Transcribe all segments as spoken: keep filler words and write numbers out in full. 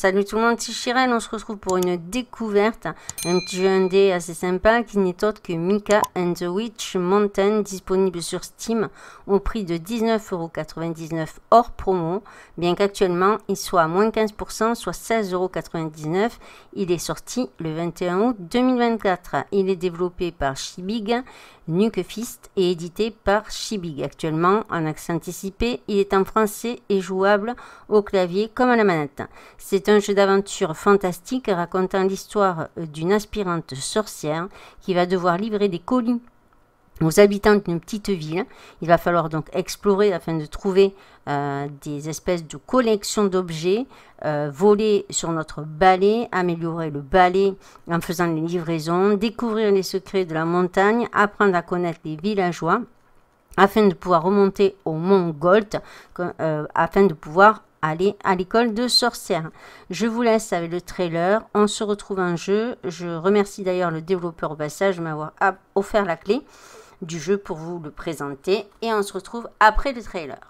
salut tout le monde, c'est Chirel, on se retrouve pour une découverte, un petit jeu indé assez sympa qui n'est autre que Mika and the Witch Mountain, disponible sur Steam au prix de dix-neuf euros quatre-vingt-dix-neuf hors promo, bien qu'actuellement il soit à moins quinze pour cent, soit seize euros quatre-vingt-dix-neuf. Il est sorti le vingt et un août deux mille vingt-quatre. Il est développé par Shibig Nukefist et édité par Shibig. Actuellement en accès anticipé, il est en français et jouable au clavier comme à la manette. C'est un jeu d'aventure fantastique racontant l'histoire d'une aspirante sorcière qui va devoir livrer des colis aux habitants d'une petite ville. Il va falloir donc explorer afin de trouver euh, des espèces de collections d'objets, euh, voler sur notre balai, améliorer le balai en faisant les livraisons, découvrir les secrets de la montagne, apprendre à connaître les villageois afin de pouvoir remonter au mont Gold, euh, afin de pouvoir aller à l'école de sorcières. Je vous laisse avec le trailer, on se retrouve en jeu. Je remercie d'ailleurs le développeur au passage de m'avoir offert la clé du jeu pour vous le présenter et on se retrouve après le trailer.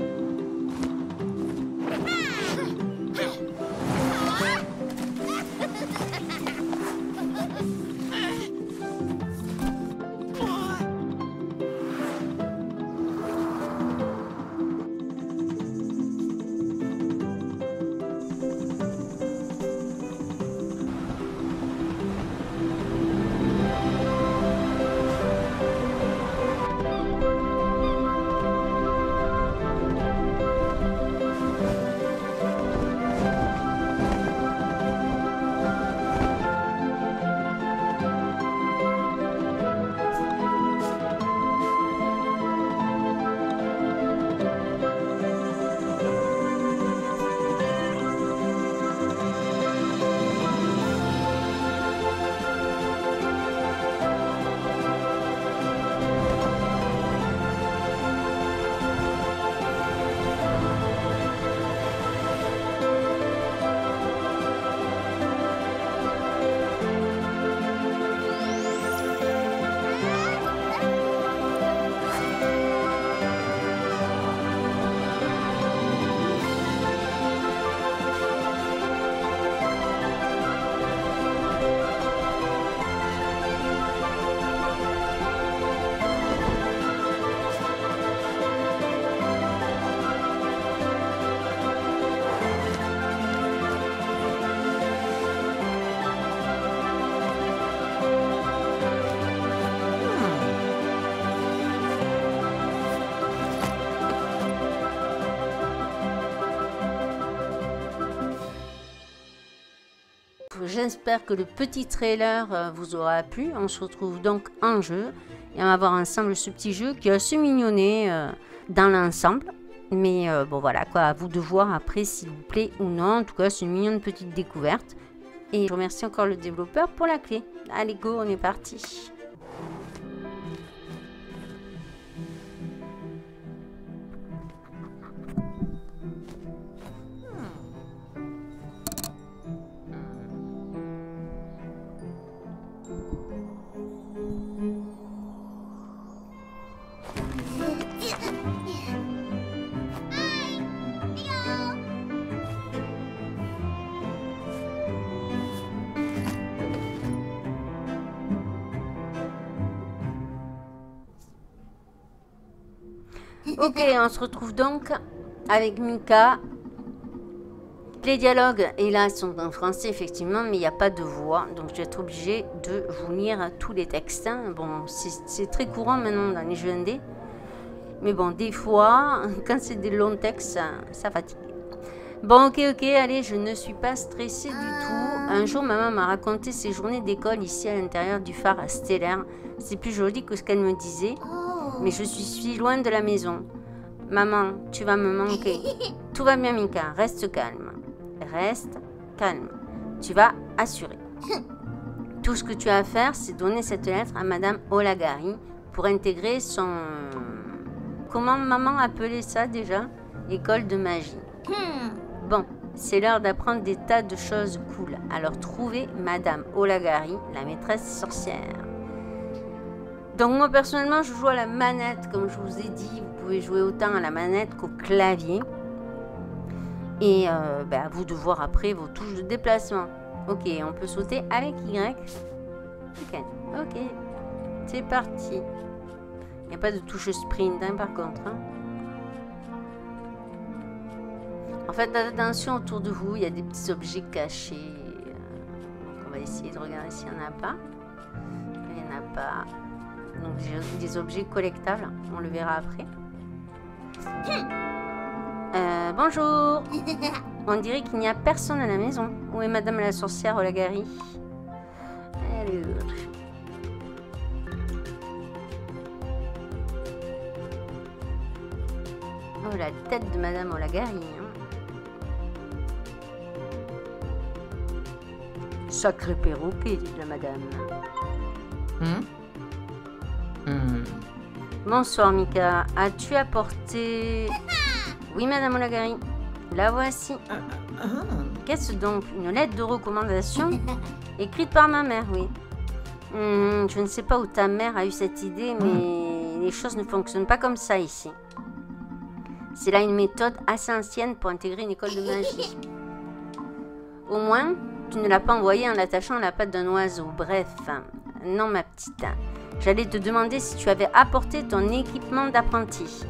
J'espère que le petit trailer vous aura plu. On se retrouve donc en jeu et on va voir ensemble ce petit jeu qui est assez mignonné euh, dans l'ensemble. Mais euh, bon voilà quoi, à vous de voir après s'il vous plaît ou non. En tout cas c'est une mignonne petite découverte. Et je remercie encore le développeur pour la clé. Allez go, on est parti. Ok, on se retrouve donc avec Mika. Les dialogues, et là, sont en français, effectivement, mais il n'y a pas de voix. Donc, je vais être obligée de vous lire tous les textes. Bon, c'est très courant maintenant dans les jeux indés. Mais bon, des fois, quand c'est des longs textes, ça, ça fatigue. Bon, ok, ok, allez, je ne suis pas stressée du tout. Un jour, maman m'a raconté ses journées d'école ici à l'intérieur du phare stellaire. C'est plus joli que ce qu'elle me disait. Mais je suis si loin de la maison. Maman, tu vas me manquer. Tout va bien, Mika. Reste calme. Reste calme. Tu vas assurer. Tout ce que tu as à faire, c'est donner cette lettre à Madame Olagari pour intégrer son... Comment maman appelait ça déjà? École de magie. Bon, c'est l'heure d'apprendre des tas de choses cool. Alors trouvez Madame Olagari, la maîtresse sorcière. Donc moi personnellement je joue à la manette comme je vous ai dit, vous pouvez jouer autant à la manette qu'au clavier. Et euh, bah, à vous de voir après vos touches de déplacement. Ok, on peut sauter avec Y. Ok, ok. C'est parti. Il n'y a pas de touche sprint hein, par contre. Hein. En fait, attention autour de vous, il y a des petits objets cachés. Donc on va essayer de regarder s'il n'y en a pas. Il n'y en a pas. Donc des objets collectables, on le verra après. Euh, bonjour. On dirait qu'il n'y a personne à la maison. Où est madame la sorcière Olagari? Alors... Oh, la tête de madame Olagari. Hein. Sacré perroquet, dit la madame. Hmm? Hmm. Bonsoir, Mika. As-tu apporté... Oui, madame Olagari. La voici. Qu'est-ce donc? Une lettre de recommandation? Écrite par ma mère, oui. Hmm, je ne sais pas où ta mère a eu cette idée, mais les choses ne fonctionnent pas comme ça ici. C'est là une méthode assez ancienne pour intégrer une école de magie. Au moins, tu ne l'as pas envoyée en l'attachant à la patte d'un oiseau. Bref, non ma petite. J'allais te demander si tu avais apporté ton équipement d'apprenti.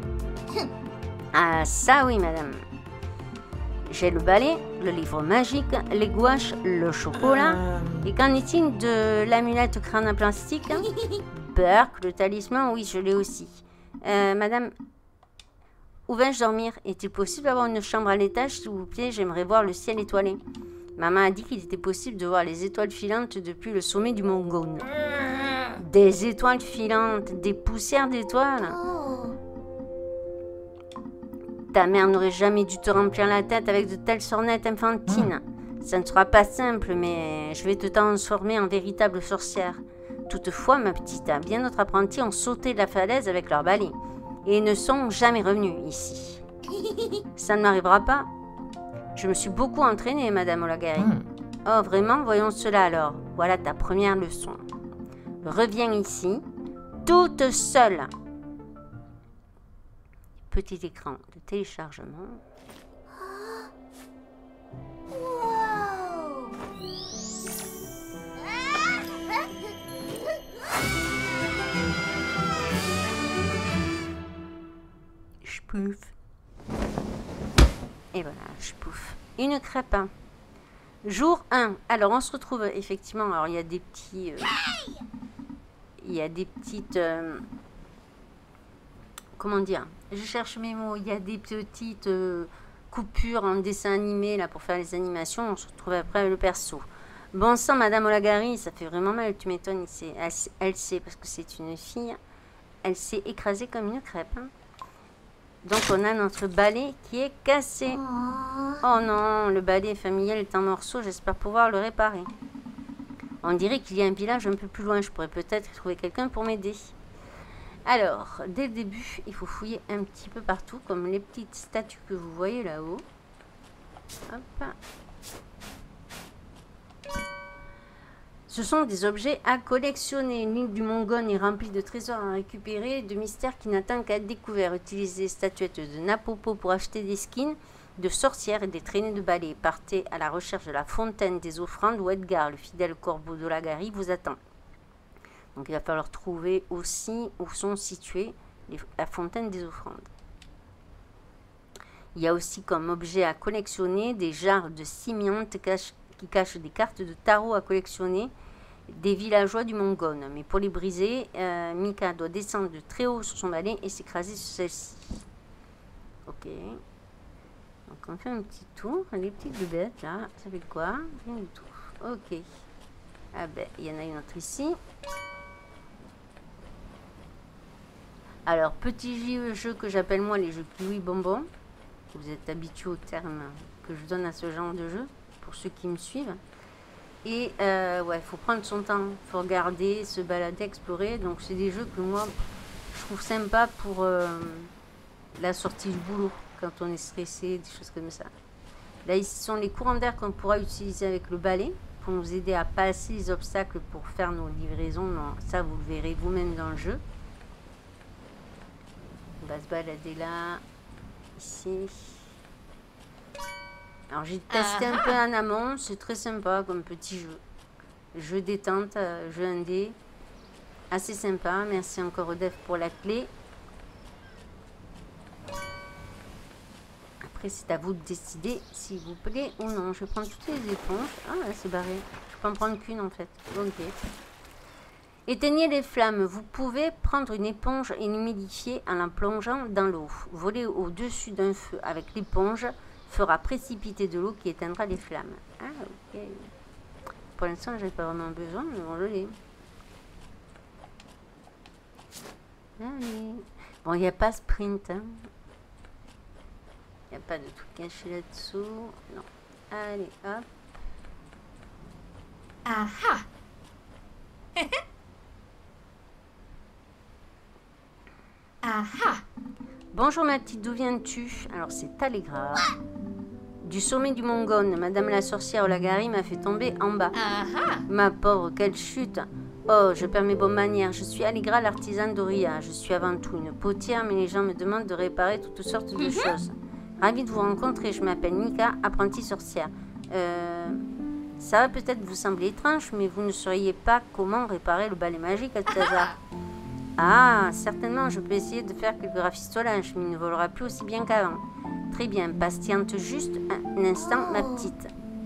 Ah ça oui madame. J'ai le balai, le livre magique, les gouaches, le chocolat. Et qu'en est-il de l'amulette crâne en plastique? Burk, le talisman, oui je l'ai aussi. Euh, madame... Où vais-je dormir? Est-il possible d'avoir une chambre à l'étage, s'il vous plaît? J'aimerais voir le ciel étoilé. Maman a dit qu'il était possible de voir les étoiles filantes depuis le sommet du mont Gaune. Des étoiles filantes, des poussières d'étoiles. Ta mère n'aurait jamais dû te remplir la tête avec de telles sornettes enfantines. Ça ne sera pas simple, mais je vais te transformer en véritable sorcière. Toutefois, ma petite, bien d'autres apprentis ont sauté de la falaise avec leur balai. Et ne sont jamais revenus ici. Ça ne m'arrivera pas. Je me suis beaucoup entraînée, madame Olagari. Mm. Oh, vraiment? Voyons cela alors. Voilà ta première leçon. Reviens ici, toute seule. Petit écran de téléchargement. Wow. Pouf. Et voilà, je pouf. Une crêpe. Jour un. Alors, on se retrouve effectivement. Alors, il y a des petits... Euh, il y a des petites... Euh, comment dire? Je cherche mes mots. Il y a des petites euh, coupures en dessin animé là pour faire les animations. On se retrouve après le perso. Bon sang, madame Olagari, ça fait vraiment mal. Tu m'étonnes. Elle, elle sait, parce que c'est une fille. Elle s'est écrasée comme une crêpe. Hein. Donc on a notre balai qui est cassé. Oh non, le balai familial est en morceaux, j'espère pouvoir le réparer. On dirait qu'il y a un village un peu plus loin, je pourrais peut-être trouver quelqu'un pour m'aider. Alors, dès le début, il faut fouiller un petit peu partout, comme les petites statues que vous voyez là-haut. Hop. Ce sont des objets à collectionner. L'île du Mont Gaune est remplie de trésors à récupérer, de mystères qui n'attendent qu'à être découverts. Utilisez les statuettes de Napopo pour acheter des skins de sorcières et des traînées de balais. Partez à la recherche de la fontaine des offrandes où Edgar, le fidèle corbeau d'Olagari, vous attend. Donc il va falloir trouver aussi où sont situées les, la fontaine des offrandes. Il y a aussi comme objet à collectionner des jarres de simiante qui cachent des cartes de tarot à collectionner des villageois du Mont Gaune. Mais pour les briser, euh, Mika doit descendre de très haut sur son balai et s'écraser sur celle-ci. Ok. Donc on fait un petit tour. Les petites bêtes là, ça fait quoi? Rien du tout. Ok. Ah ben, il y en a une autre ici. Alors, petit jeu que j'appelle moi les jeux kiwi bonbon. Vous êtes habitués au terme que je donne à ce genre de jeu, pour ceux qui me suivent. Et euh, ouais, il faut prendre son temps, il faut regarder, se balader, explorer. Donc c'est des jeux que moi, je trouve sympa pour euh, la sortie du boulot, quand on est stressé, des choses comme ça. Là, ici sont les courants d'air qu'on pourra utiliser avec le balai, pour nous aider à passer les obstacles pour faire nos livraisons. Non, ça, vous le verrez vous-même dans le jeu. On va se balader là, ici. Alors j'ai testé un peu en amont, c'est très sympa comme petit jeu. Jeu détente, euh, jeu indé. Assez sympa, merci encore au dev pour la clé. Après c'est à vous de décider s'il vous plaît ou non. Je vais prendre toutes les éponges. Ah là c'est barré. Je peux en prendre qu'une en fait. Ok. Éteignez les flammes. Vous pouvez prendre une éponge et l'humidifier en la plongeant dans l'eau. Voler au-dessus d'un feu avec l'éponge fera précipiter de l'eau qui éteindra les flammes. Ah ok. Pour l'instant, j'ai pas vraiment besoin, mais bon, je l'ai. Allez. Bon, il n'y a pas sprint. Hein. Il n'y a pas de truc caché là-dessous. Non. Allez, hop. Aha. Aha. Bonjour ma petite, d'où viens-tu? Alors c'est Allegra. Du sommet du Mont Gone, Madame la sorcière Olagari m'a fait tomber en bas. Aha. Ma pauvre, quelle chute! Oh, je perds mes bonnes manières. Je suis Allegra, l'artisane d'Oria. Je suis avant tout une potière, mais les gens me demandent de réparer toutes sortes de choses. Ravie de vous rencontrer. Je m'appelle Mika, apprentie sorcière. Euh, ça va peut-être vous sembler étrange, mais vous ne sauriez pas comment réparer le balai magique à tout hasard. Ah, certainement, je peux essayer de faire quelques rafistolages, mais il ne volera plus aussi bien qu'avant. Très bien, patiente juste un instant, ma petite.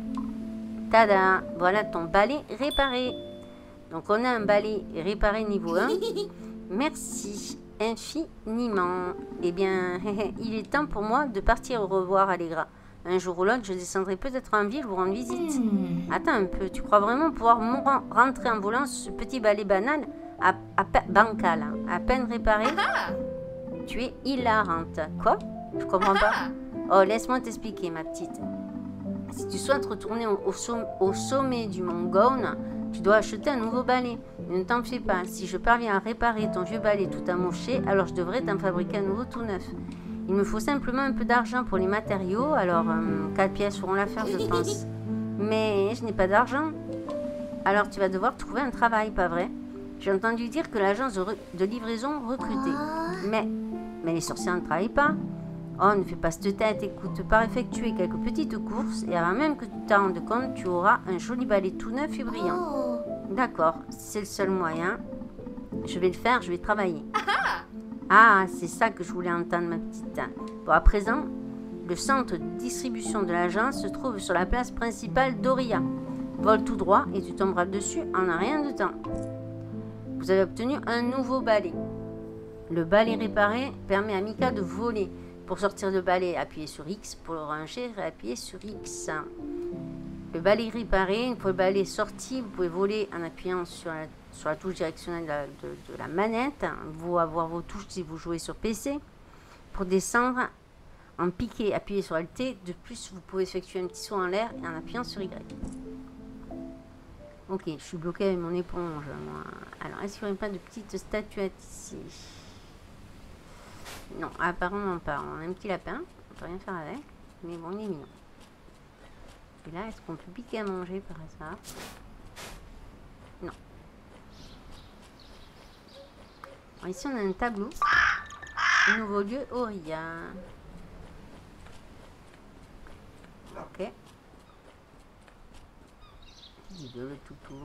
Tada, voilà ton balai réparé. Donc on a un balai réparé niveau un. Merci infiniment. Eh bien, il est temps pour moi de partir. Au revoir, Allegra. Un jour ou l'autre, je descendrai peut-être en ville vous rendre visite. Attends un peu, tu crois vraiment pouvoir rentrer en volant sur ce petit balai banal à, à bancal, hein, à peine réparé? Tu es hilarante. Quoi? Je comprends pas. Oh, laisse-moi t'expliquer, ma petite. Si tu souhaites retourner au, au, somm au sommet du Mont Gone, tu dois acheter un nouveau balai. Ne t'en fais pas. Si je parviens à réparer ton vieux balai tout amoché, alors je devrais t'en fabriquer un nouveau tout neuf. Il me faut simplement un peu d'argent pour les matériaux, alors euh, quatre pièces feront l'affaire, je pense. Mais je n'ai pas d'argent. Alors tu vas devoir trouver un travail, pas vrai? J'ai entendu dire que l'agence de, de livraison recrutait. Mais, mais les sorcières ne travaillent pas. Oh, ne fais pas cette tête, écoute, par effectuer quelques petites courses et avant même que tu t'en rendes compte, tu auras un joli balai tout neuf et brillant. D'accord, c'est le seul moyen. Je vais le faire, je vais travailler. Ah, c'est ça que je voulais entendre, ma petite. Bon, à présent, le centre de distribution de l'agence se trouve sur la place principale d'Oria. Vole tout droit et tu tomberas dessus en un rien de temps. Vous avez obtenu un nouveau balai. Le balai réparé permet à Mika de voler. Pour sortir le balai, appuyez sur X. Pour le ranger, réappuyez sur X. Le balai réparé, une fois le balai sorti, vous pouvez voler en appuyant sur la, sur la touche directionnelle de la, de, de la manette. Vous avoir vos touches si vous jouez sur P C. Pour descendre, en piqué, appuyez sur Alt. De plus, vous pouvez effectuer un petit saut en l'air en appuyant sur Y. Ok, je suis bloqué avec mon éponge. Moi. Alors, est-ce qu'il n'y aurait pas de petites statuettes ici? Non, apparemment pas. On a un petit lapin. On peut rien faire avec. Mais bon, il est mignon. Et là, est-ce qu'on peut piquer à manger par hasard? Non. Alors, ici, on a un tableau. Nouveau lieu, Oria. Ok. Le toutou.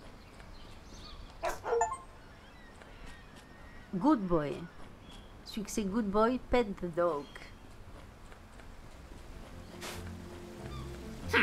Good boy. Succès good boy, pet the dog. Hmm.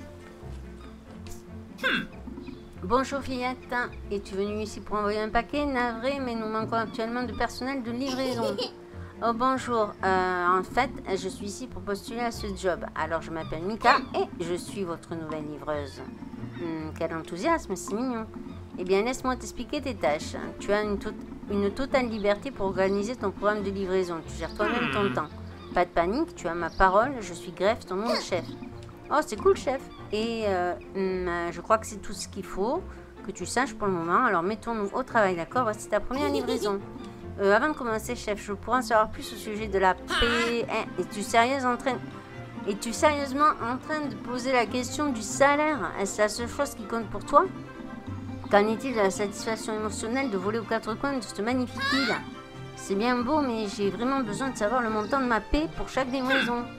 Hmm. Bonjour fillette, es-tu venue ici pour envoyer un paquet? Navré, mais nous manquons actuellement de personnel de livraison. Oh bonjour, euh, en fait, je suis ici pour postuler à ce job. Alors je m'appelle Mika et je suis votre nouvelle livreuse. Hum, quel enthousiasme, c'est mignon. Eh bien, laisse-moi t'expliquer tes tâches. Tu as une, to une totale liberté pour organiser ton programme de livraison. Tu gères toi-même ton temps. Pas de panique, tu as ma parole, je suis Greffe, ton nom de chef. Oh, c'est cool, chef. Et euh, hum, je crois que c'est tout ce qu'il faut que tu saches pour le moment. Alors, mettons-nous au travail, d'accord? Voici ta première livraison. Euh, avant de commencer, chef, je pourrais en savoir plus au sujet de la paix. Hein, es-tu sérieuse en train... Es-tu sérieusement en train de poser la question du salaire? Est-ce la seule chose qui compte pour toi? Qu'en est-il de la satisfaction émotionnelle de voler aux quatre coins de cette magnifique île? C'est bien beau, mais j'ai vraiment besoin de savoir le montant de ma paie pour chaque livraison.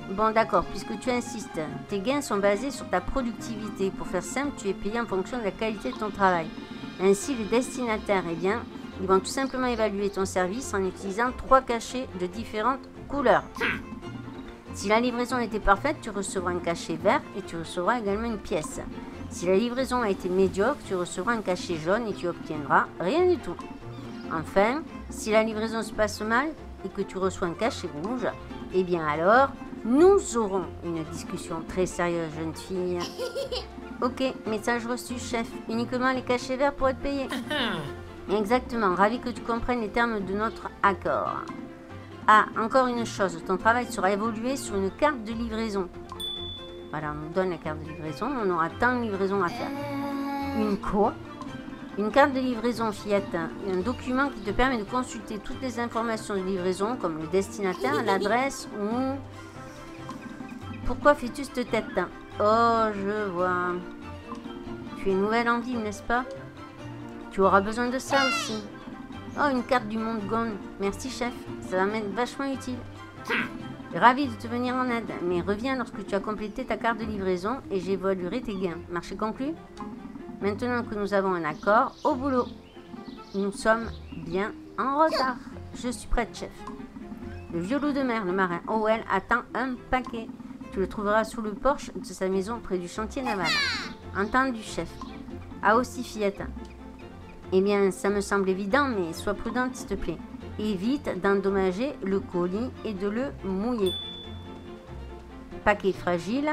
Bon, d'accord, puisque tu insistes, tes gains sont basés sur ta productivité. Pour faire simple, tu es payé en fonction de la qualité de ton travail. Ainsi, les destinataires, eh bien, ils vont tout simplement évaluer ton service en utilisant trois cachets de différentes couleurs. Si la livraison était parfaite, tu recevras un cachet vert et tu recevras également une pièce. Si la livraison a été médiocre, tu recevras un cachet jaune et tu obtiendras rien du tout. Enfin, si la livraison se passe mal et que tu reçois un cachet rouge, eh bien alors, nous aurons une discussion très sérieuse, jeune fille. Ok, message reçu, chef. Uniquement les cachets verts pour être payés. Exactement, ravi que tu comprennes les termes de notre accord. Ah, encore une chose, ton travail sera évolué sur une carte de livraison. Voilà, on nous donne la carte de livraison, on aura tant de livraisons à faire. Une quoi? Une carte de livraison, fillette, un document qui te permet de consulter toutes les informations de livraison, comme le destinataire, l'adresse ou... Pourquoi fais-tu cette tête? Oh, je vois. Tu es nouvelle en ville, n'est-ce pas? Tu auras besoin de ça aussi. Oh, une carte du monde Gone. Merci, chef. Ça va m'être vachement utile. Ravi de te venir en aide, mais reviens lorsque tu as complété ta carte de livraison et j'évaluerai tes gains. Marché conclu? Maintenant que nous avons un accord, au boulot. Nous sommes bien en retard. Je suis prête, chef. Le vieux loup de mer, le marin Howell, attend un paquet. Tu le trouveras sous le porche de sa maison près du chantier naval. Entendu, chef. Ah aussi, fillette. Eh bien, ça me semble évident, mais sois prudente, s'il te plaît. Évite d'endommager le colis et de le mouiller. Paquet fragile.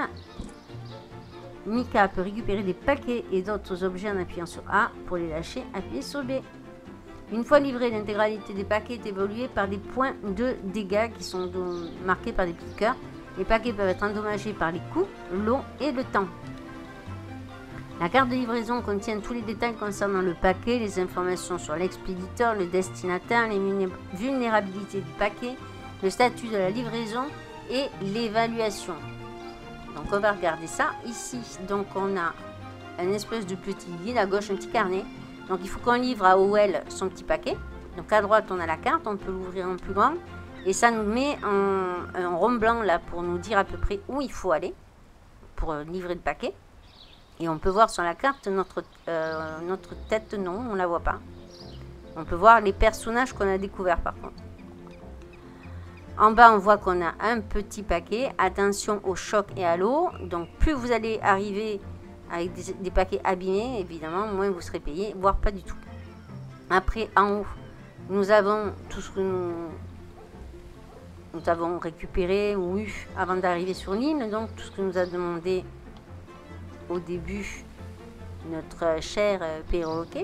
Mika peut récupérer des paquets et d'autres objets en appuyant sur A. Pour les lâcher, appuyez sur B. Une fois livré, l'intégralité des paquets est évoluée par des points de dégâts qui sont marqués par des petits cœurs. Les paquets peuvent être endommagés par les coups, l'eau et le temps. La carte de livraison contient tous les détails concernant le paquet, les informations sur l'expéditeur, le destinataire, les vulnérabilités du paquet, le statut de la livraison et l'évaluation. Donc on va regarder ça ici. Donc on a un espèce de petit guide à gauche, un petit carnet. Donc il faut qu'on livre à Howell son petit paquet. Donc à droite on a la carte, on peut l'ouvrir en plus grand. Et ça nous met un, un rond blanc là pour nous dire à peu près où il faut aller pour livrer le paquet. Et on peut voir sur la carte notre, euh, notre tête, non, on ne la voit pas. On peut voir les personnages qu'on a découverts par contre. En bas, on voit qu'on a un petit paquet. Attention au choc et à l'eau. Donc plus vous allez arriver avec des, des paquets abîmés, évidemment, moins vous serez payé, voire pas du tout. Après, en haut, nous avons tout ce que nous... Nous avons récupéré ou eu avant d'arriver sur l'île, donc tout ce que nous a demandé au début notre cher perroquet.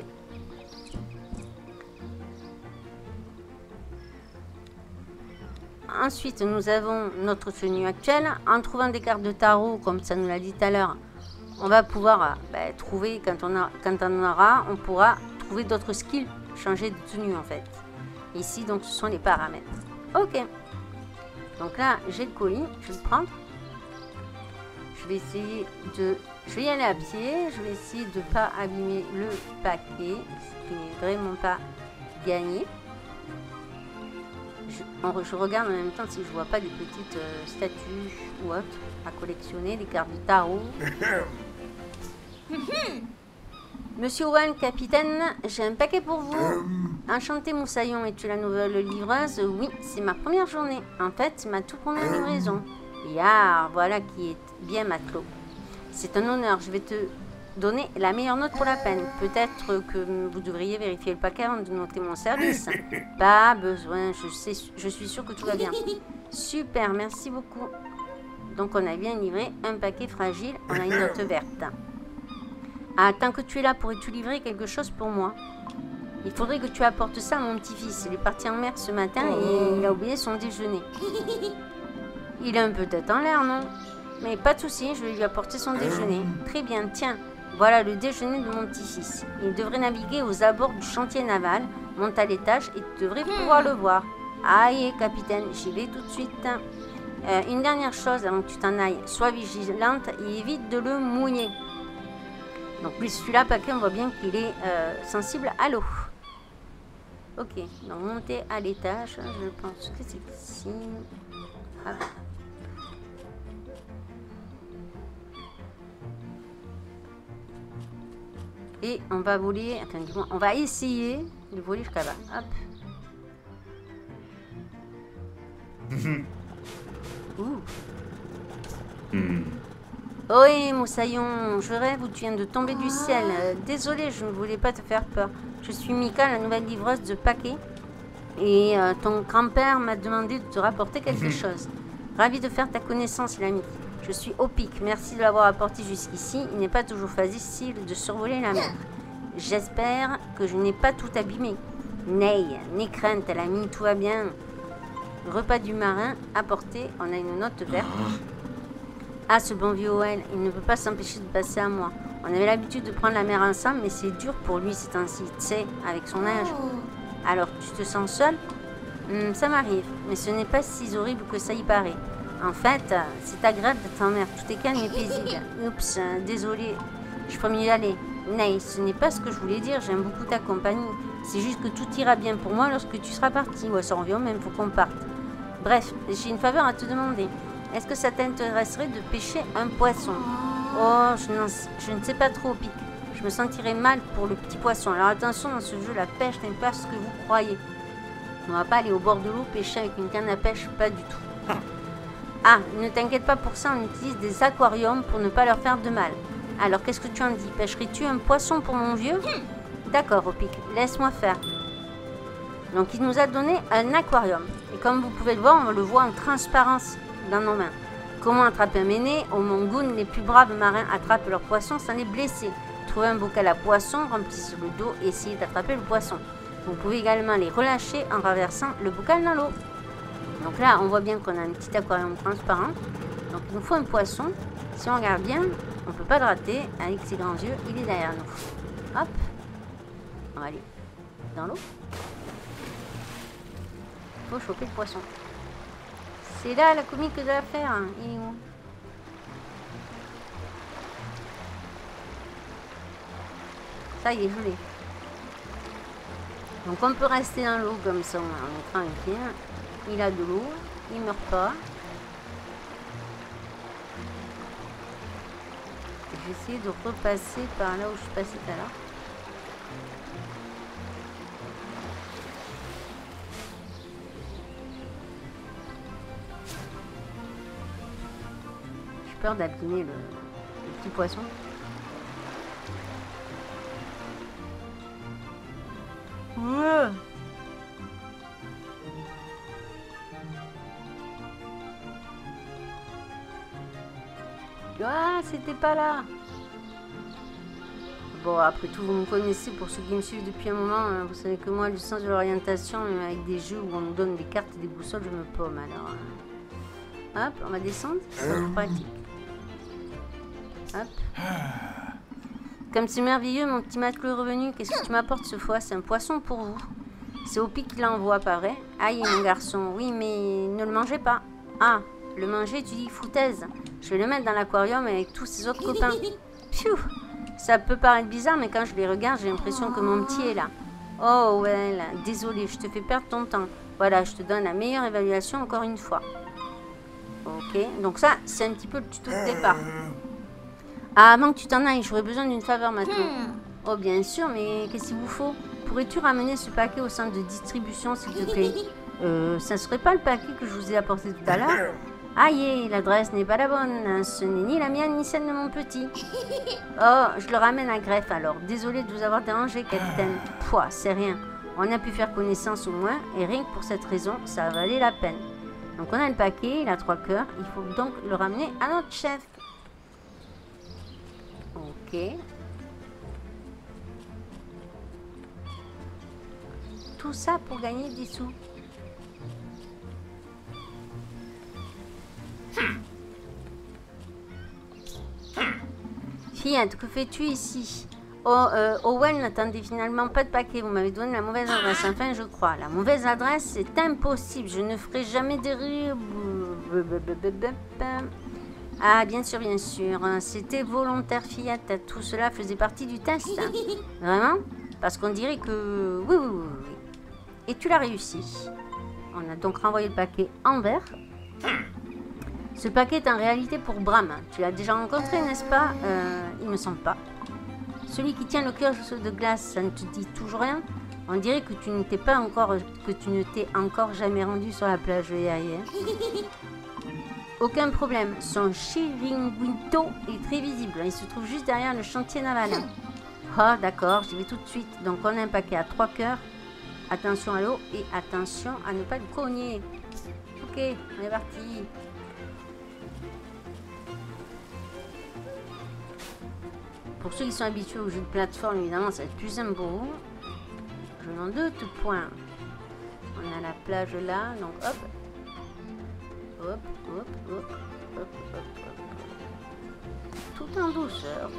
Ensuite, nous avons notre tenue actuelle. En trouvant des cartes de tarot, comme ça nous l'a dit tout à l'heure, on va pouvoir ben, trouver, quand on, a, quand on en aura, on pourra trouver d'autres skills, changer de tenue en fait. Ici, donc, ce sont les paramètres. Ok. Donc là, j'ai le colis, je vais le prendre. Je vais essayer de... Je vais y aller à pied. Je vais essayer de ne pas abîmer le paquet, ce qui n'est vraiment pas gagné. Je, on, je regarde en même temps si je vois pas des petites euh, statues ou autres à collectionner, des cartes de tarot. Monsieur Owen, capitaine, j'ai un paquet pour vous. Enchanté Moussaillon, es-tu la nouvelle livreuse? Oui, c'est ma première journée. En fait, c'est ma toute première livraison. Ya, voilà qui est bien matelot. C'est un honneur, je vais te donner la meilleure note pour la peine. Peut-être que vous devriez vérifier le paquet avant de noter mon service. Pas besoin, je, sais, je suis sûre que tout va bien. Super, merci beaucoup. Donc on a bien livré un paquet fragile, on a une note verte. Ah, tant que tu es là, pourrais-tu livrer quelque chose pour moi? Il faudrait que tu apportes ça à mon petit-fils. Il est parti en mer ce matin et il a oublié son déjeuner. Il est un peu tête en l'air, non? Mais pas de souci, je vais lui apporter son déjeuner. Très bien, tiens, voilà le déjeuner de mon petit-fils. Il devrait naviguer aux abords du chantier naval, monte à l'étage et tu devrais pouvoir le voir. Aïe, capitaine, j'y vais tout de suite. Euh, une dernière chose avant que tu t'en ailles, sois vigilante et évite de le mouiller. Donc lui, celui-là, paquet, on voit bien qu'il est euh, sensible à l'eau. Ok, donc monter à l'étage, je pense que c'est ici. Ah. Et on va voler... Enfin, du moins, on va essayer de voler jusqu'à là. Hop. Ouh. Hmm. Oui, Moussaillon, je rêve où tu viens de tomber du ciel. Euh, désolé, je ne voulais pas te faire peur. Je suis Mika, la nouvelle livreuse de paquets. Et euh, ton grand-père m'a demandé de te rapporter quelque chose. Ravi de faire ta connaissance, l'ami. Je suis Opic. Merci de l'avoir apporté jusqu'ici. Il n'est pas toujours facile de survoler la mer. J'espère que je n'ai pas tout abîmé. N'aie, n'aie crainte, l'ami, tout va bien. Repas du marin apporté. On a une note verte. Ah, ce bon vieux Owen, il ne peut pas s'empêcher de passer à moi. On avait l'habitude de prendre la mer ensemble, mais c'est dur pour lui ces temps-ci, tu sais, avec son âge. Alors, tu te sens seul? Hum, Ça m'arrive, mais ce n'est pas si horrible que ça y paraît. En fait, euh, c'est agréable d'être en mer, tout est calme et paisible. Oups, euh, désolé, je ferais mieux y aller. Nay, ce n'est pas ce que je voulais dire, j'aime beaucoup ta compagnie. C'est juste que tout ira bien pour moi lorsque tu seras parti. Ouais, ça revient au même, faut qu'on parte. Bref, j'ai une faveur à te demander. Est-ce que ça t'intéresserait de pêcher un poisson? Oh, je, je ne sais pas trop, Pic. Je me sentirais mal pour le petit poisson. Alors attention, dans ce jeu, la pêche n'est pas ce que vous croyez. On va pas aller au bord de l'eau pêcher avec une canne à pêche, pas du tout. Ah, ne t'inquiète pas pour ça, on utilise des aquariums pour ne pas leur faire de mal. Alors, qu'est-ce que tu en dis? Pêcherais-tu un poisson pour mon vieux? D'accord, Opic, laisse-moi faire. Donc, il nous a donné un aquarium. Et comme vous pouvez le voir, on le voit en transparence dans nos mains. Comment attraper un méné? Au Mongoun, les plus braves marins attrapent leurs poissons sans les blesser. Trouvez un bocal à poissons, remplissez le dos et essayez d'attraper le poisson. Vous pouvez également les relâcher en renversant le bocal dans l'eau. Donc là, on voit bien qu'on a un petit aquarium transparent. Donc il nous faut un poisson. Si on regarde bien, on ne peut pas le rater. Avec ses grands yeux, il est derrière nous. Hop. On va aller dans l'eau. Il faut choper le poisson. C'est là la comique de l'affaire. Hein. Il est où? Ça y est, je l'ai. Donc on peut rester dans l'eau comme ça, on est tranquille. Il a de l'eau, il meurt pas. Je vais essayer de repasser par là où je suis passé tout à l'heure. J'ai peur d'abîmer le, le petit poisson. Ouais. Ah, c'était pas là. Bon, après tout, vous me connaissez, pour ceux qui me suivent depuis un moment, hein, vous savez que moi, le sens de l'orientation, même avec des jeux où on nous donne des cartes et des boussoles, je me paume. Alors, hein. Hop, on va descendre, c'est pratique. Hop. Comme c'est merveilleux, mon petit matelot est revenu. Qu'est-ce que tu m'apportes ce fois? C'est un poisson pour vous. C'est Opic qui l'envoie, pas vrai? Aïe, mon garçon. Oui, mais ne le mangez pas. Ah, le manger, tu dis foutaise. Je vais le mettre dans l'aquarium avec tous ses autres copains. Pfiou. Ça peut paraître bizarre, mais quand je les regarde, j'ai l'impression que mon petit est là. Oh, well, désolé, je te fais perdre ton temps. Voilà, je te donne la meilleure évaluation encore une fois. Ok, donc ça, c'est un petit peu le tuto de départ. Ah, avant que tu t'en ailles, j'aurais besoin d'une faveur maintenant. Oh, bien sûr, mais qu'est-ce qu'il vous faut? Pourrais-tu ramener ce paquet au centre de distribution, s'il te plaît? Euh, ça serait pas le paquet que je vous ai apporté tout à l'heure? Aïe, l'adresse n'est pas la bonne. Ce n'est ni la mienne, ni celle de mon petit. Oh, je le ramène à Greffe alors. Désolé de vous avoir dérangé, capitaine. Pouah, c'est rien. On a pu faire connaissance au moins, et rien que pour cette raison, ça valait la peine. Donc on a le paquet, il a trois cœurs. Il faut donc le ramener à notre chef. Ok. Tout ça pour gagner des sous. Fiat, que fais-tu ici? Oh, euh, Owen n'attendait finalement pas de paquet. Vous m'avez donné la mauvaise adresse. Enfin, je crois. La mauvaise adresse, c'est impossible. Je ne ferai jamais des rires. Ah, bien sûr, bien sûr. C'était volontaire, Fiat. Tout cela faisait partie du test. Vraiment? Parce qu'on dirait que... Oui, oui, oui, oui. Et tu l'as réussi. On a donc renvoyé le paquet en vert. Ce paquet est en réalité pour Bram. Tu l'as déjà rencontré, n'est-ce pas? euh, Il me semble pas. Celui qui tient le kiosque de glace, ça ne te dit toujours rien? On dirait que tu ne t'es pas encore, que tu ne t'es encore jamais rendu sur la plage hier. Aucun problème, son chiringuito est très visible. Il se trouve juste derrière le chantier naval. Oh, d'accord, j'y vais tout de suite. Donc, on a un paquet à trois cœurs. Attention à l'eau et attention à ne pas le cogner. Ok, on est parti. Pour ceux qui sont habitués aux jeux de plateforme, évidemment, ça va être plus simple pour vous. Je n'en doute point. On a la plage là, donc hop. Hop, hop, hop, hop, hop, hop. Tout en douceur.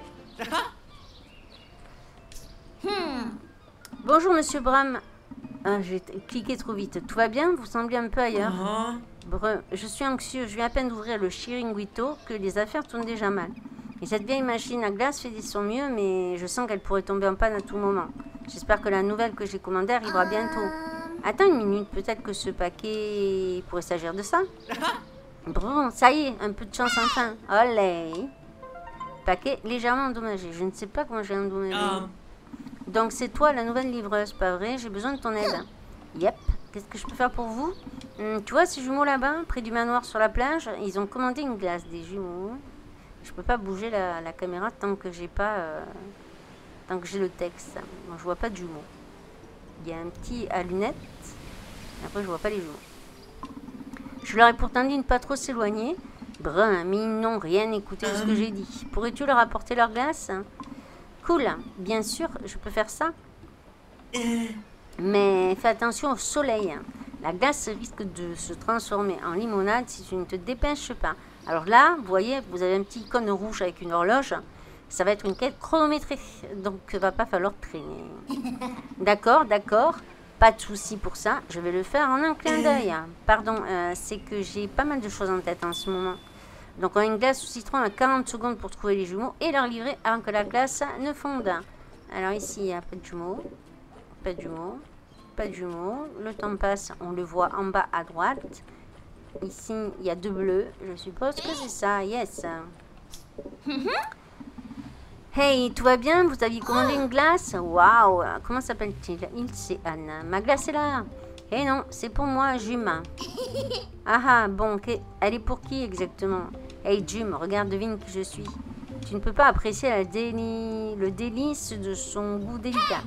Hmm. Bonjour, monsieur Bram. Ah, j'ai cliqué trop vite. Tout va bien? Vous semblez un peu ailleurs. Uh-huh. Brun, je suis anxieux. Je viens à peine d'ouvrir le chiringuito que les affaires tournent déjà mal. Et cette vieille machine à glace fait de son mieux, mais je sens qu'elle pourrait tomber en panne à tout moment. J'espère que la nouvelle que j'ai commandée arrivera bientôt. Attends une minute, peut-être que ce paquet pourrait s'agir de ça. Bon, ça y est, un peu de chance enfin. Olé. Paquet légèrement endommagé. Je ne sais pas comment j'ai endommagé. Um. Donc c'est toi la nouvelle livreuse, pas vrai? J'ai besoin de ton aide. Yep. Qu'est-ce que je peux faire pour vous? hum, Tu vois ces jumeaux là-bas, près du manoir sur la plage? Ils ont commandé une glace, des jumeaux. Je peux pas bouger la, la caméra tant que j'ai pas... Euh, tant que j'ai le texte. Moi, je vois pas de jumeaux. Il y a un petit à lunettes. Après, je vois pas les jumeaux. Je leur ai pourtant dit de ne pas trop s'éloigner. Brun, mais ils n'ont rien écouté de ce que j'ai dit. Pourrais-tu leur apporter leur glace? Cool. Bien sûr, je peux faire ça. Mais fais attention au soleil. La glace risque de se transformer en limonade si tu ne te dépêches pas. Alors là, vous voyez, vous avez un petit icône rouge avec une horloge. Ça va être une quête chronométrée. Donc, il va pas falloir traîner. D'accord, d'accord. Pas de souci pour ça. Je vais le faire en un clin d'œil. Pardon, euh, c'est que j'ai pas mal de choses en tête en ce moment. Donc, on a une glace au citron à quarante secondes pour trouver les jumeaux et leur livrer avant que la glace ne fonde. Alors ici, il n'y a pas de jumeaux. Pas de jumeaux. Pas de jumeaux. Le temps passe, on le voit en bas à droite. Ici, il y a deux bleus. Je suppose que c'est ça. Yes. Hey, tout va bien? Vous aviez commandé une glace? Waouh! Comment s'appelle-t-il? Il, c'est Anne. Ma glace est là. Eh non, c'est pour moi, Jum. Ah ah, bon, okay. Elle est pour qui exactement? Hey Jum, regarde, devine qui je suis. Tu ne peux pas apprécier la déli... le délice de son goût délicat.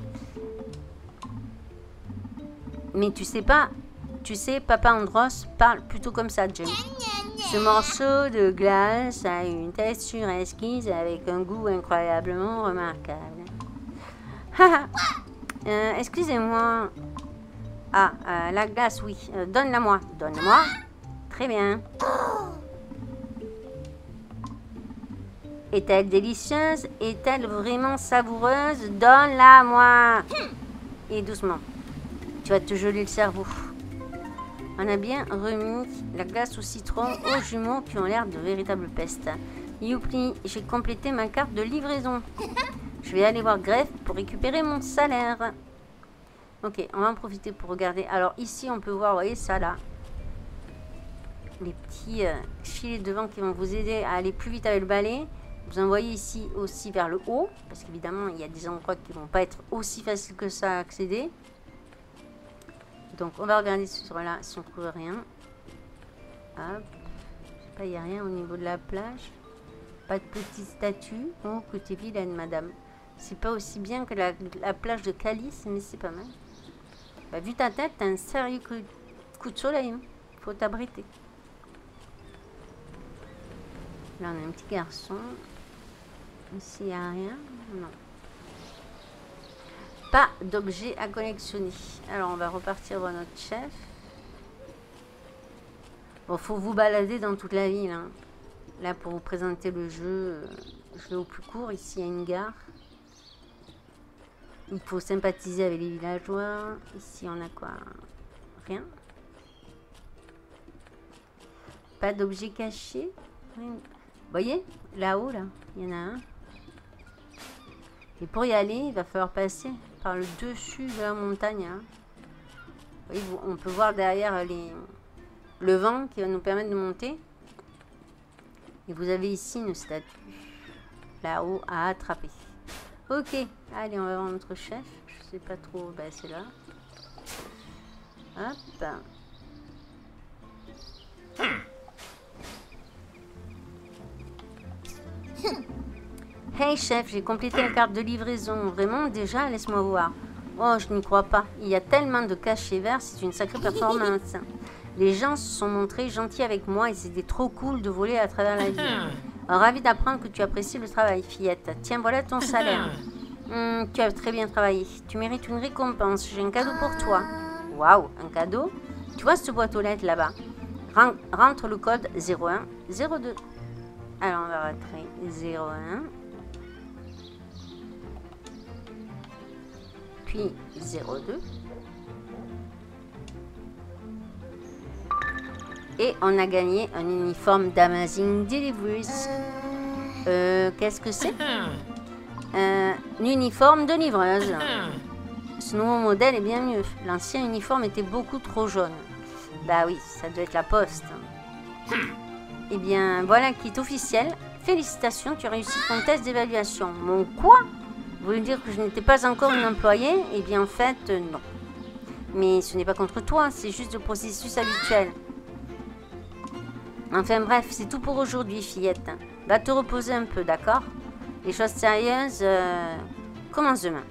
Mais tu sais pas... Tu sais, Papa Andros parle plutôt comme ça, Jum. Ce morceau de glace a une texture exquise avec un goût incroyablement remarquable. euh, Excusez-moi. Ah, euh, la glace, oui. Euh, Donne-la-moi. Donne-la-moi. Très bien. Est-elle délicieuse? Est-elle vraiment savoureuse? Donne-la-moi. Et doucement. Tu vas te geler le cerveau. On a bien remis la glace au citron aux jumeaux qui ont l'air de véritables pestes. Youpi, j'ai complété ma carte de livraison. Je vais aller voir Greff pour récupérer mon salaire. Ok, on va en profiter pour regarder. Alors ici, on peut voir, vous voyez ça là. Les petits euh, filets devant qui vont vous aider à aller plus vite avec le balai. Vous envoyez ici aussi vers le haut. Parce qu'évidemment, il y a des endroits qui ne vont pas être aussi faciles que ça à accéder. Donc, on va regarder sur là si on trouve rien. Hop. Je sais pas, il n'y a rien au niveau de la plage. Pas de petite statue. Oh, que t'es vilaine, madame. C'est pas aussi bien que la, la plage de Calice, mais c'est pas mal. Bah, vu ta tête, t'as un sérieux coup, coup de soleil. Hein. Faut t'abriter. Là, on a un petit garçon. Ici, il n'y a rien. Non. Pas d'objet à collectionner. Alors, on va repartir voir notre chef. Bon, faut vous balader dans toute la ville. Hein. Là, pour vous présenter le jeu, je vais au plus court. Ici, il y a une gare. Il faut sympathiser avec les villageois. Ici, on a quoi? Rien. Pas d'objet caché. Vous voyez? Là-haut, là, il y en a un. Et pour y aller, il va falloir passer par le dessus de la montagne. Hein. Vous voyez, on peut voir derrière les, le vent qui va nous permettre de monter. Et vous avez ici une statue. Là-haut à attraper. Ok, allez, on va voir notre chef. Je sais pas trop, bah c'est là. Hop. Hey chef, j'ai complété la carte de livraison. Vraiment, déjà, laisse-moi voir. Oh, je n'y crois pas. Il y a tellement de cachets verts, c'est une sacrée performance. Les gens se sont montrés gentils avec moi et c'était trop cool de voler à travers la ville. Ravi d'apprendre que tu apprécies le travail, fillette. Tiens, voilà ton salaire. Hum, tu as très bien travaillé. Tu mérites une récompense. J'ai un cadeau pour toi. Waouh, un cadeau? Tu vois cette boîte aux lettres là-bas? Ren- Rentre le code zéro un zéro deux. Alors, on va rentrer zéro un. Puis zéro deux. Et on a gagné un uniforme d'Amazing Deliveries. Euh, qu'est-ce que c'est? Un uniforme de livreuse. Ce nouveau modèle est bien mieux. L'ancien uniforme était beaucoup trop jaune. Bah oui, ça doit être la poste. Eh bien, voilà qui est officiel. Félicitations, tu as réussi ton test d'évaluation. Mon quoi? Vous voulez dire que je n'étais pas encore une employée? Eh bien, en fait, euh, non. Mais ce n'est pas contre toi, c'est juste le processus habituel. Enfin bref, c'est tout pour aujourd'hui, fillette. Va te reposer un peu, d'accord? Les choses sérieuses, euh, commencent demain.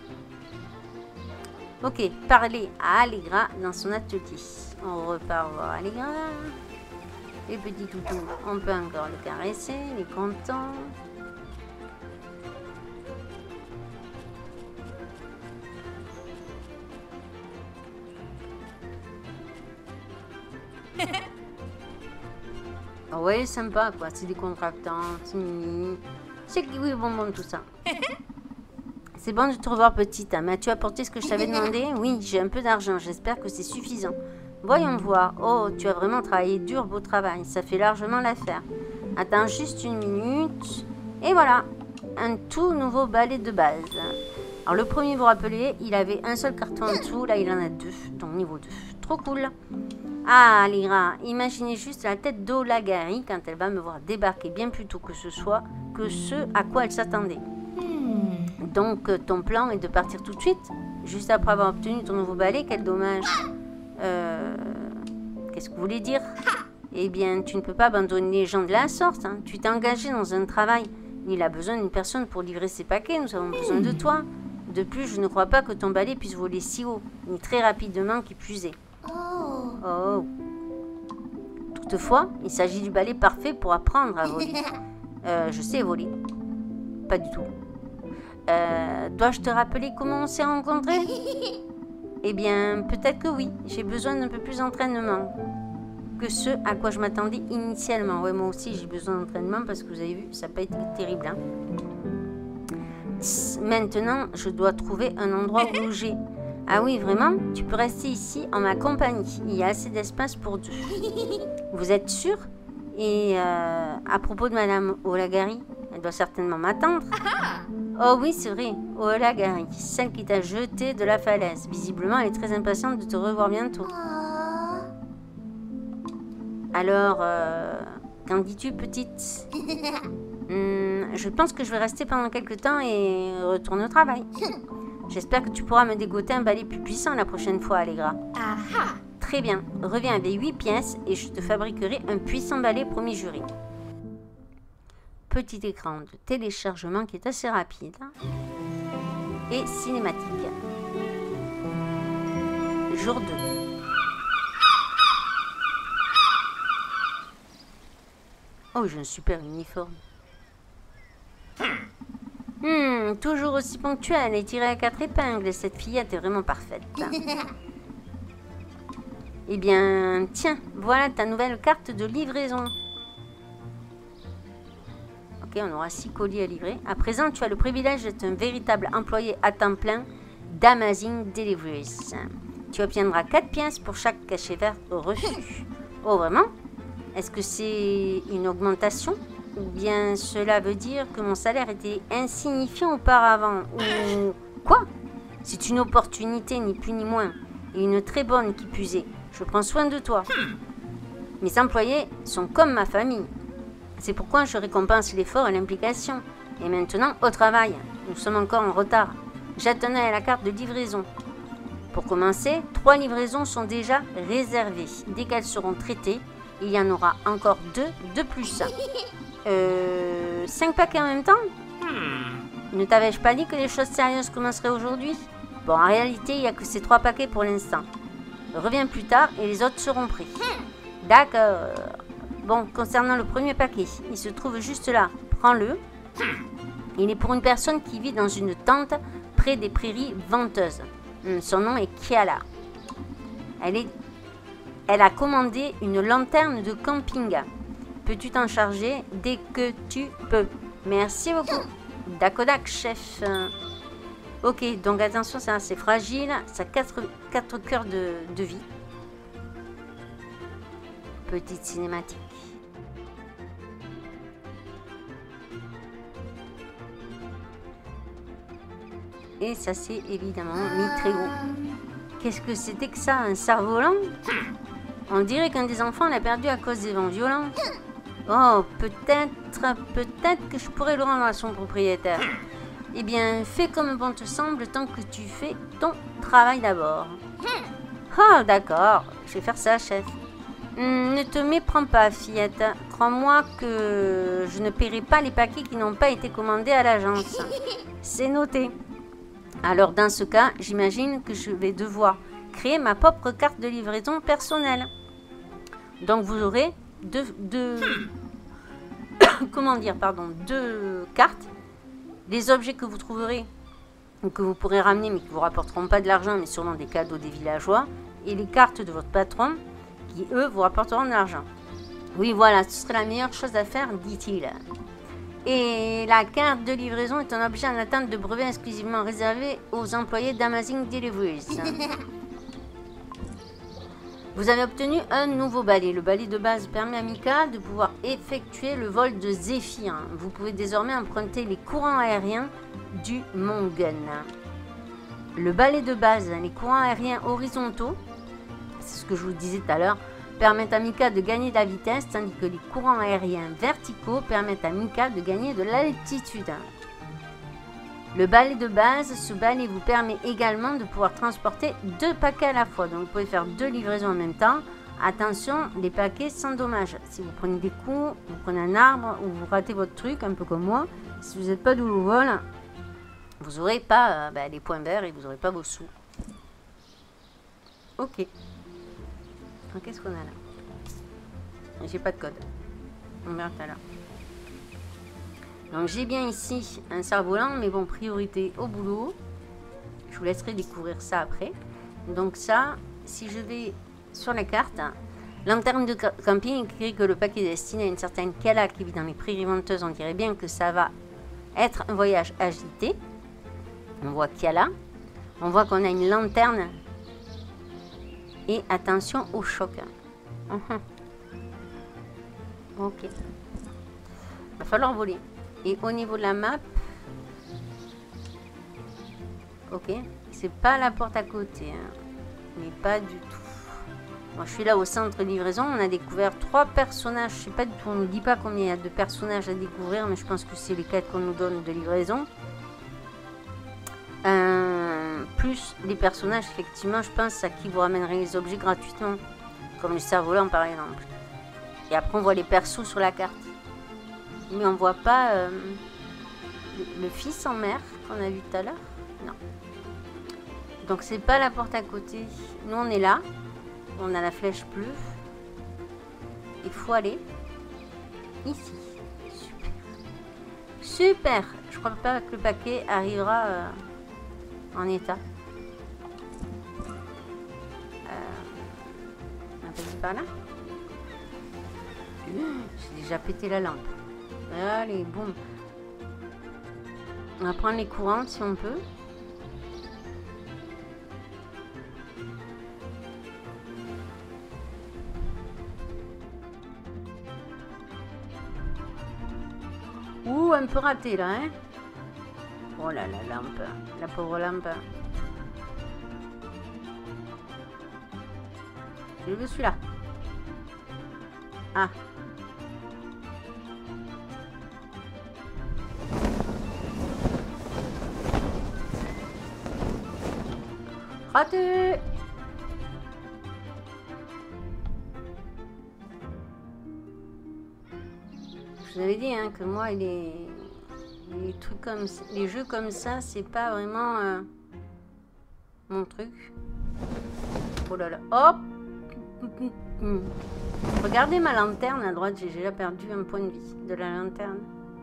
Ok, parler à Allegra dans son atelier. On repart voir Allegra. Les petits toutous, on peut encore le caresser, il est content. Ah ouais, sympa quoi, c'est décontractant, c'est mini. C'est kiwi bonbon tout ça. C'est bon de te revoir petite. Hein. M'as-tu apporté ce que je t'avais demandé? Oui, j'ai un peu d'argent, j'espère que c'est suffisant. Voyons voir. Oh, tu as vraiment travaillé dur, beau travail. Ça fait largement l'affaire. Attends juste une minute. Et voilà, un tout nouveau balai de base. Alors le premier, vous vous rappelez, il avait un seul carton en dessous, là il en a deux, donc niveau deux. Trop cool. Ah, Allegra, imaginez juste la tête d'Olagari quand elle va me voir débarquer bien plus tôt que ce soit que ce à quoi elle s'attendait. Donc ton plan est de partir tout de suite, juste après avoir obtenu ton nouveau balai, quel dommage. Euh, Qu'est-ce que vous voulez dire? Eh bien, tu ne peux pas abandonner les gens de la sorte. Hein. Tu t'es engagé dans un travail. Il a besoin d'une personne pour livrer ses paquets. Nous avons besoin de toi. De plus, je ne crois pas que ton balai puisse voler si haut, ni très rapidement qui plus est. Oh. Toutefois, il s'agit du balai parfait pour apprendre à voler. Euh, je sais voler. Pas du tout. Euh, Dois-je te rappeler comment on s'est rencontrés? Eh bien, peut-être que oui. J'ai besoin d'un peu plus d'entraînement que ce à quoi je m'attendais initialement. Ouais, moi aussi, j'ai besoin d'entraînement parce que vous avez vu, ça n'a pas été terrible. Hein. Tss, maintenant, je dois trouver un endroit où loger. Ah oui, vraiment? Tu peux rester ici en ma compagnie. Il y a assez d'espace pour deux. Vous êtes sûr? Et euh, à propos de Madame Olagari, elle doit certainement m'attendre. Oh oui, c'est vrai. Olagari, celle qui t'a jeté de la falaise. Visiblement, elle est très impatiente de te revoir bientôt. Alors, euh, qu'en dis-tu, petite? hum, Je pense que je vais rester pendant quelques temps et retourner au travail. J'espère que tu pourras me dégoter un balai plus puissant la prochaine fois, Allegra. Aha. Très bien. Reviens avec huit pièces et je te fabriquerai un puissant balai, promis juré. Petit écran de téléchargement qui est assez rapide. Et cinématique. Jour deux. Oh, j'ai un super uniforme. Hmm, toujours aussi ponctuelle et tirée à quatre épingles. Cette fillette est vraiment parfaite. Eh bien, tiens, voilà ta nouvelle carte de livraison. Ok, on aura six colis à livrer. À présent, tu as le privilège d'être un véritable employé à temps plein d'Amazing Deliveries. Tu obtiendras quatre pièces pour chaque cachet vert reçu. Oh, vraiment? Est-ce que c'est une augmentation? Ou bien cela veut dire que mon salaire était insignifiant auparavant? Ou quoi? C'est une opportunité, ni plus ni moins. Et une très bonne qui plus est. Je prends soin de toi. Mes employés sont comme ma famille. C'est pourquoi je récompense l'effort et l'implication. Et maintenant, au travail. nous sommes encore en retard. Jette un œil à la carte de livraison. Pour commencer, trois livraisons sont déjà réservées. Dès qu'elles seront traitées, il y en aura encore deux de plus. Euh... Cinq paquets en même temps? Ne t'avais-je pas dit que les choses sérieuses commenceraient aujourd'hui? Bon, en réalité, il n'y a que ces trois paquets pour l'instant. Reviens plus tard et les autres seront pris. D'accord. Bon, concernant le premier paquet, il se trouve juste là. Prends-le. Il est pour une personne qui vit dans une tente près des prairies venteuses. Son nom est Kiala. Elle, est... Elle a commandé une lanterne de camping. Peux-tu t'en charger dès que tu peux? Merci beaucoup. Dakodak, chef. Ok, donc attention, c'est assez fragile. Ça a quatre cœurs de, de vie. Petite cinématique. Et ça s'est évidemment mis très haut. Qu'est-ce que c'était que ça? Un cerf-volant? On dirait qu'un des enfants l'a perdu à cause des vents violents. Oh, peut-être, peut-être que je pourrais le rendre à son propriétaire. Eh bien, fais comme bon te semble tant que tu fais ton travail d'abord. Oh, d'accord, je vais faire ça, chef. Hum, ne te méprends pas, fillette. Crois-moi que je ne paierai pas les paquets qui n'ont pas été commandés à l'agence. C'est noté. Alors, dans ce cas, j'imagine que je vais devoir créer ma propre carte de livraison personnelle. Donc, vous aurez deux... deux comment dire, pardon, deux cartes. Les objets que vous trouverez, ou que vous pourrez ramener, mais qui ne vous rapporteront pas de l'argent, mais sûrement des cadeaux des villageois. Et les cartes de votre patron, qui, eux, vous rapporteront de l'argent. Oui, voilà, ce serait la meilleure chose à faire, dit-il. Et la carte de livraison est un objet en attente de brevet exclusivement réservé aux employés d'Amazing Deliveries. Vous avez obtenu un nouveau balai. Le balai de base permet à Mika de pouvoir effectuer le vol de Zéphyr. Vous pouvez désormais emprunter les courants aériens du Mont Gun. Le balai de base, les courants aériens horizontaux, c'est ce que je vous disais tout à l'heure, permettent à Mika de gagner de la vitesse, tandis que les courants aériens verticaux permettent à Mika de gagner de l'altitude. Le balai de base, ce balai vous permet également de pouvoir transporter deux paquets à la fois. Donc vous pouvez faire deux livraisons en même temps. Attention, les paquets sans dommage. Si vous prenez des coups, vous prenez un arbre ou vous ratez votre truc, un peu comme moi, si vous n'êtes pas doué au vol, vous n'aurez pas euh, bah, les points verts et vous n'aurez pas vos sous. Ok. Qu'est-ce qu'on a là? J'ai pas de code. On verra tout à l'heure. Donc j'ai bien ici un cerf-volant, mais bon, priorité au boulot. Je vous laisserai découvrir ça après. Donc ça, si je vais sur la carte, lanterne de camping écrit que le paquet est destiné à une certaine Kiala qui vit dans les prairies venteuses. On dirait bien que ça va être un voyage agité. On voit Kiala. On voit qu'on a une lanterne. Et attention au choc. Uh-huh. Ok. Il va falloir voler. Et au niveau de la map, ok, c'est pas la porte à côté, hein. Mais pas du tout. Moi, je suis là au centre de livraison. On a découvert trois personnages. Je sais pas du tout. On nous dit pas combien il y a de personnages à découvrir, mais je pense que c'est les quatre qu'on nous donne de livraison. Euh, plus les personnages, effectivement, je pense à qui vous ramènerait les objets gratuitement, comme le cerf-volant par exemple. Et après, on voit les persos sur la carte. Mais on voit pas euh, le, le fils en mer qu'on a vu tout à l'heure. Non. Donc c'est pas la porte à côté. Nous on est là. On a la flèche bleue. Il faut aller ici. Super. Super. Je crois pas que le paquet arrivera euh, en état. Euh, on va passer par là. J'ai déjà pété la lampe. Allez, boum. On va prendre les courantes si on peut. Ouh, un peu raté là, hein. Oh là la lampe. La pauvre lampe. Je veux celui-là. Ah. Raté. Je vous avais dit hein, que moi, les, les trucs comme ça, les jeux comme ça, c'est pas vraiment euh, mon truc. Oh là là, hop. Regardez ma lanterne à droite, j'ai déjà perdu un point de vie de la lanterne.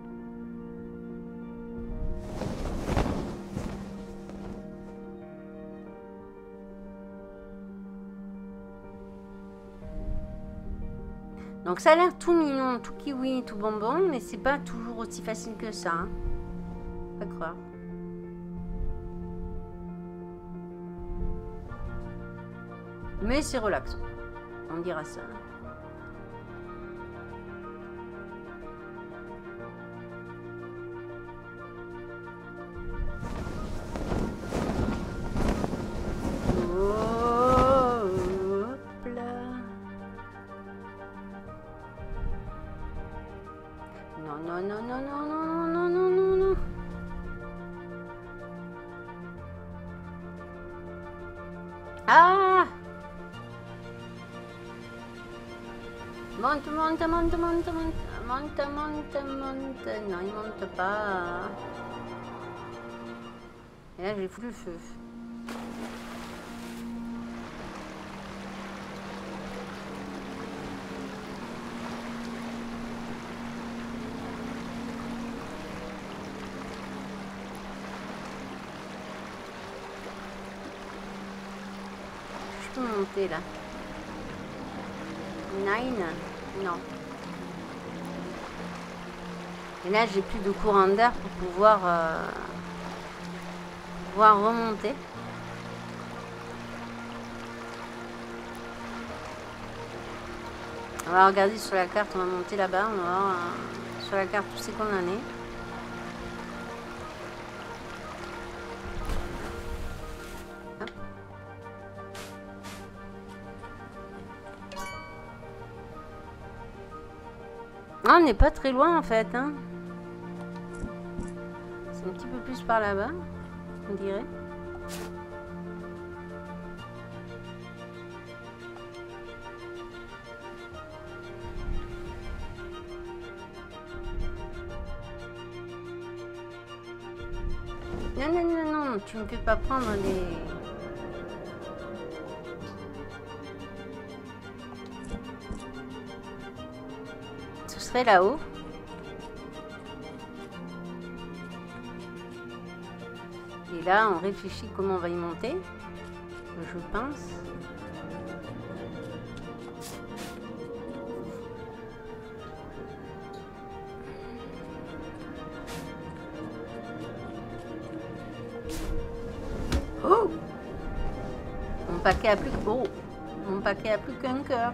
Donc ça a l'air tout mignon, tout kiwi, tout bonbon, mais c'est pas toujours aussi facile que ça. Hein. Pas croire. Mais c'est relaxant. On dira ça. Non, non, non, non, non, non, non, non, non. Ah! Monte, monte, monte, monte, monte, monte, monte, monte. Non, il monte pas. Et là, j'ai foutu le feu. Je peux monter là. Nine. Non. Et là, j'ai plus de courant d'air pour pouvoir, euh, pouvoir remonter. On va regarder sur la carte, on va monter là-bas, on va voir euh, sur la carte où c'est qu'on en est. Hop. Ah, on n'est pas très loin en fait. Hein. C'est un petit peu plus par là-bas, on dirait. Non, non, non, non, tu me fais pas prendre les... Ce serait là-haut. Et là, on réfléchit comment on va y monter, je pense. Oh! Mon paquet a plus que... Oh! Mon paquet a plus qu'un cœur.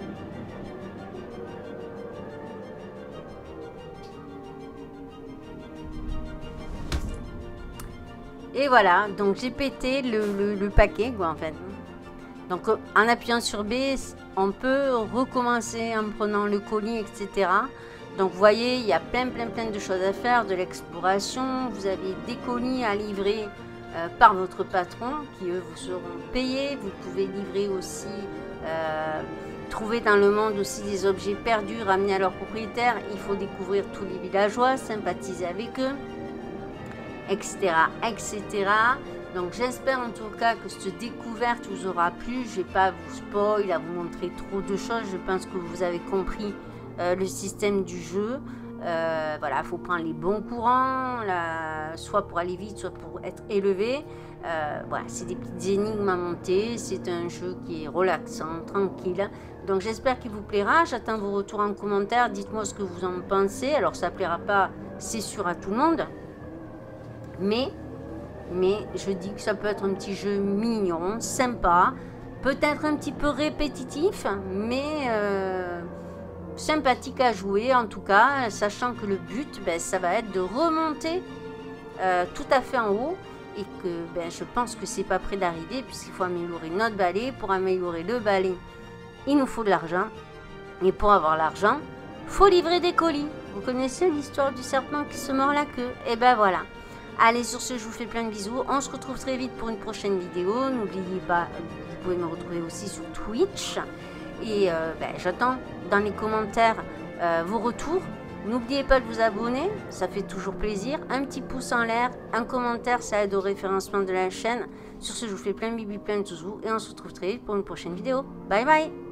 Et voilà, donc j'ai pété le, le, le paquet, quoi, en fait. Donc en appuyant sur B, on peut recommencer en prenant le colis, et cetera. Donc vous voyez, il y a plein, plein, plein de choses à faire, de l'exploration. Vous avez des colis à livrer euh, par votre patron, qui eux vous seront payés. Vous pouvez livrer aussi, euh, trouver dans le monde aussi des objets perdus, ramener à leur propriétaire. Il faut découvrir tous les villageois, sympathiser avec eux, etc, et cetera. Donc j'espère en tout cas que cette découverte vous aura plu. Je ne vais pas vous spoil, à vous montrer trop de choses. Je pense que vous avez compris euh, le système du jeu. Euh, voilà, il faut prendre les bons courants, là, soit pour aller vite, soit pour être élevé. Euh, voilà, c'est des petites énigmes à monter. C'est un jeu qui est relaxant, tranquille. Donc j'espère qu'il vous plaira. J'attends vos retours en commentaire. Dites-moi ce que vous en pensez. Alors ça ne plaira pas, c'est sûr, à tout le monde. Mais, mais je dis que ça peut être un petit jeu mignon, sympa, peut-être un petit peu répétitif, mais euh, sympathique à jouer en tout cas, sachant que le but, ben, ça va être de remonter euh, tout à fait en haut et que ben, je pense que c'est pas près d'arriver puisqu'il faut améliorer notre balai. Pour améliorer le balai, il nous faut de l'argent et pour avoir l'argent, faut livrer des colis. Vous connaissez l'histoire du serpent qui se mord la queue? Et ben voilà. Allez, sur ce, je vous fais plein de bisous. On se retrouve très vite pour une prochaine vidéo. N'oubliez pas, vous pouvez me retrouver aussi sur Twitch. Et euh, ben, j'attends dans les commentaires euh, vos retours. N'oubliez pas de vous abonner, ça fait toujours plaisir. Un petit pouce en l'air, un commentaire, ça aide au référencement de la chaîne. Sur ce, je vous fais plein de bibi, plein de zouzous. Et on se retrouve très vite pour une prochaine vidéo. Bye bye!